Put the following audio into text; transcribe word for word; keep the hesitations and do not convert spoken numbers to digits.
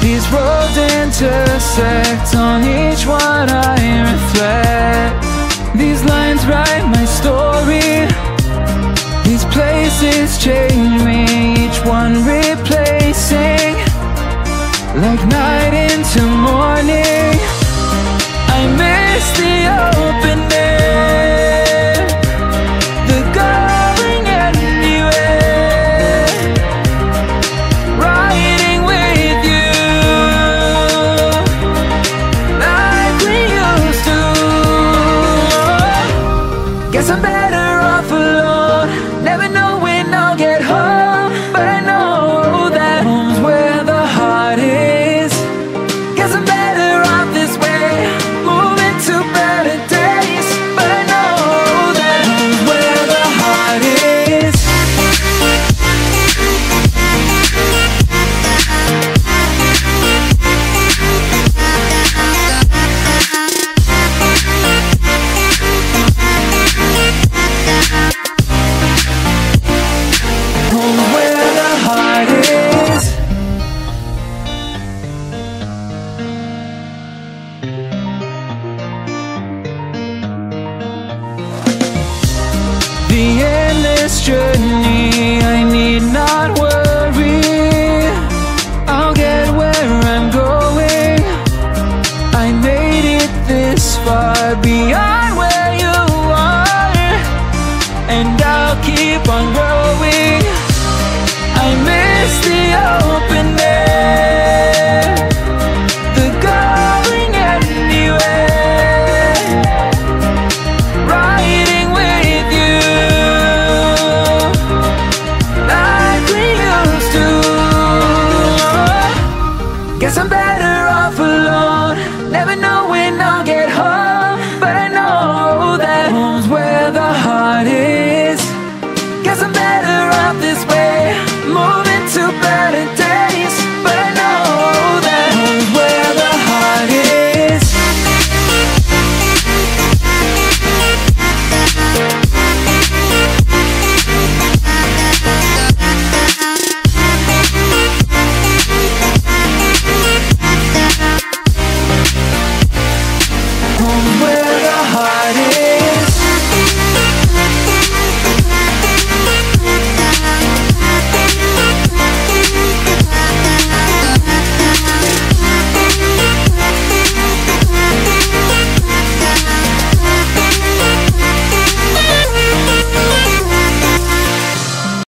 These roads intersect, on each one I reflect. These lines write my story. These places change me, each one replacing, like night into morning. I miss the open air, the going anywhere, riding with you like we used to. Guess I'm better off alone, never know when I'll get home, but I know that home's where the heart is. Guess I'm better off this way, moving to better days, but I know that home's where the heart is. Home's where the heart is. The endless journey, I need not worry, I'll get where I'm going. I made it this far, beyond where you are, and I'll keep on growing. I miss the open air, the going anywhere, riding with you like we used to. Guess I'm better off alone, never know when I'll get home, but I know that home's where the heart is. Guess I'm better off this way,